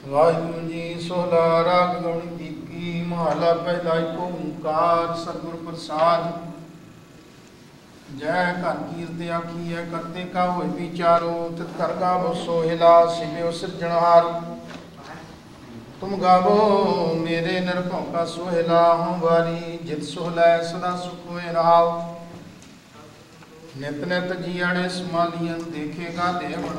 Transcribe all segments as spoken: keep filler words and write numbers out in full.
वाहिगुरु जी सोहला राग गौणी दीकी महला पहला एक ओंकार सतगुर प्रसाद। जय घर कीर्ति आखी है करते का होए विचारो तित कर गावो सोहिला सिव्यो सिरजनहार। तुम गावो मेरे निरभौ का सोहिला हूँ बारी जित सोहला सदा सुख होए रहाओ। नित नित जियाड़े समालियन देखेगा देवण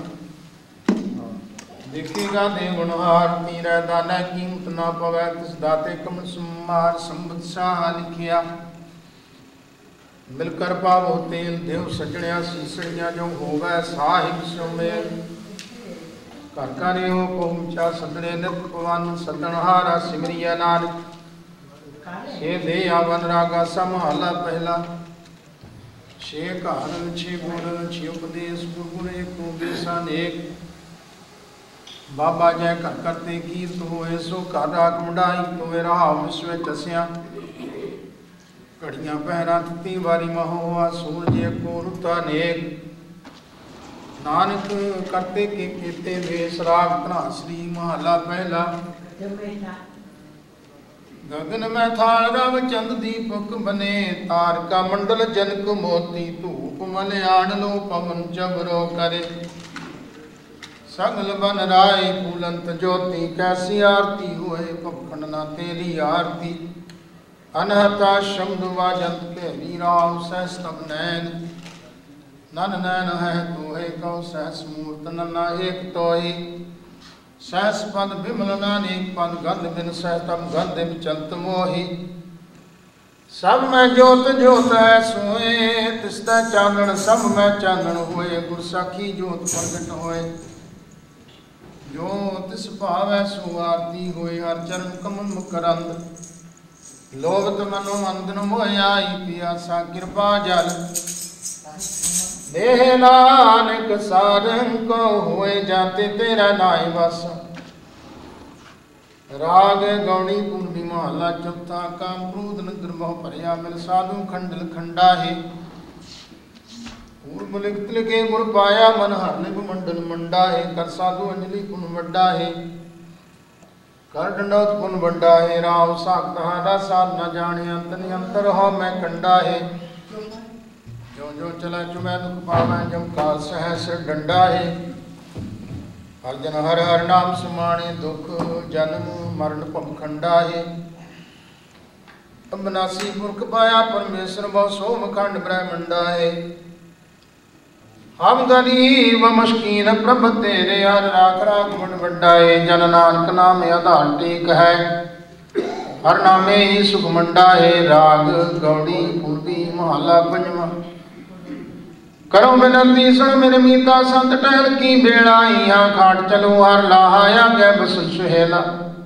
देखेगा देवनहार। तीरै दानै कीमत ना पवै तिस दाते कमल सुमार। संबत शाह लिखिया मिलकर पावो तेल देव सजणिया सीसड़िया जो होवै साहिब सुमेल। घर घर हो पहुंचा सदने नित पवन सदनहारा सिमरिया नानक। छे दे आवन रागा समहाला पहला छे कारण छे गुण छे उपदेश गुरु एक बेसा नेक। बाबा जय कर करते कीर्त होए सो कर राग मुंडाई तोए रहा विश्व चसिया। घड़ियां पहरा ती वारी महोआ सूरज को रुता नेक। नानक करते के केते वेश राग तना श्री महला पहला। गगन में थाल रव चंद दीपक बने तारका मंडल जनक मोती धूप मलयान लो पवन जबरो करे। सगल बन राय फूलंत ज्योति कैसी आरती हुए पखंड ना तेरी आरती। अनहता शब्द वाजंत के राम सहस्तम नैन नन नैन है तो है कौ सहस मूर्त नन्ना एक तो ही। सहस पद विमल नानेक पद गंध बिन सहतम गंध चलत मोहि। सब में जोत जोत है सोए तिसता चानन सब में चानन हुए। गुर साखी जोत प्रगट होए जो तिस भावै सो आरती होए। हर चरण कमल मुकरंद लोभत मनो मंदन मोह आई पियासा कृपा जल। देह नानक सारंग को होए जाते तेरा नाय बस। राग गौणी पूर्वी महला चौथा काम क्रोध नगर बहु भरिया मिल साधु खंडल खंडा है। पूर्व लिखत लिखे गुर पाया मन हर निभ मंडल मंडा है। कर साधु अंजलि पुन वड्डा है कर दंडौत पुन वड्डा है। राव साख तहारा साध न जाने अंतन अंतर हो मैं कंडा है। जो जो चला चुमै दुख पावै जम काल सहस डंडा है। हर जन हर हर नाम सुमाणे दुख जन्म मरण भव खंडा है। अबनासी पुरख पाया परमेश्वर बहु सोम खंड ब्रह्मंडा है। हम गरीब मस्कीन प्रभ तेरे हर राख राख मन वड्डाए। जन नानक नाम आधार टेक है हर नामे ही सुख मंडा है। राग गौड़ी पूर्वी महला पंजवा। करो बिनती सुन मेरे मीता संत टहल की बेड़ा। यहाँ खाट चलो हर लाहाया गै बस सुहेला।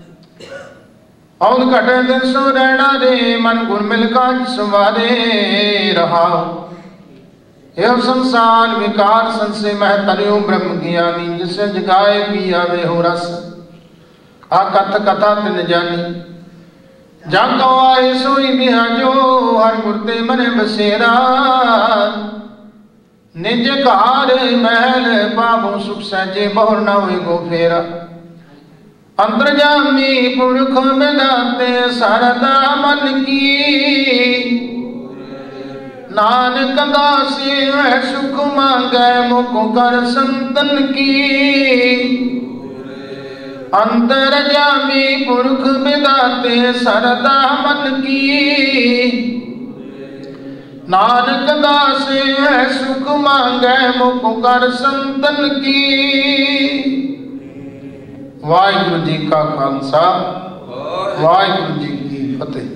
औद घटे दिन सो रहना रे मन गुर मिल काज सवारे रहा। एव संसार विकार संशय मह तरियो ब्रह्म ज्ञानी। जिसे जगाए पिया वे हो रस आ कथ कथा तिन जानी। जाको आए सोई बिहाजो हर गुरते मने बसेरा। निज कार महल पावो सुख सहजे बहुर न हुए गो फेरा। अंतर्जामी पुरख मिलाते सरदा मन की। नानक दासी है सुख मांगे मुख कर संतन की। अंतर जामी पुरख बिदाते सरदा मन की। नानक दासी है सुख मांगे मुख कर संतन की। वाहिगुरु जी का खालसा वाहिगुरु जी की फतेह।